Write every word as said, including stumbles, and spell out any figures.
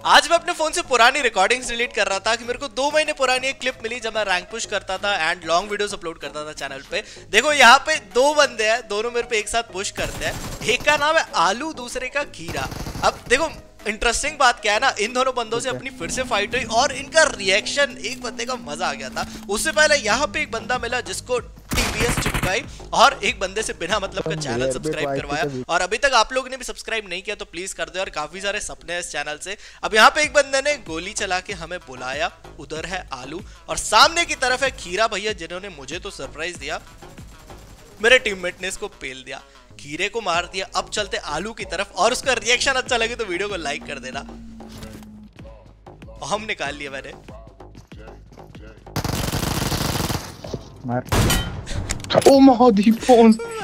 आज मैं अपने फोन से पुरानी रिकॉर्डिंग्स डिलीट कर रहा था कि मेरे को दो महीने पुरानी एक क्लिप मिली जब मैं रैंक पुश करता था एंड लॉन्ग वीडियोस अपलोड करता था चैनल पे। देखो यहाँ पे दो बंदे हैं, दोनों मेरे पे एक साथ पुश करते हैं। एक का नाम है आलू, दूसरे का खीरा। अब देखो इंटरेस्टिंग बात क्या है ना, इन दोनों बंदों से अपनी फिर से फाइट हुई और इनका रिएक्शन एक बंदे का मजा आ गया था। उससे पहले यहाँ पे एक बंदा मिला जिसको टीवीएस चिपकाई और एक बंदे से बिना मतलब का चैनल सब्सक्राइब करवाया। और अभी तक आप लोगों ने भी सब्सक्राइब नहीं किया तो प्लीज कर दो और काफी सारे सपने हैं इस चैनल से। अब यहाँ पे एक बंदे ने गोली चला के हमें बुलाया, उधर है आलू और सामने की तरफ है खीरा भैया जिन्होंने मुझे तो सरप्राइज दिया, मेरे टीममेट ने इसको पेल दिया, खीरे को मार दिया। अब चलते आलू की तरफ और उसका रिएक्शन अच्छा लगे तो वीडियो को लाइक कर देना। हम निकाल लिया मैंने मार। ओ महादीप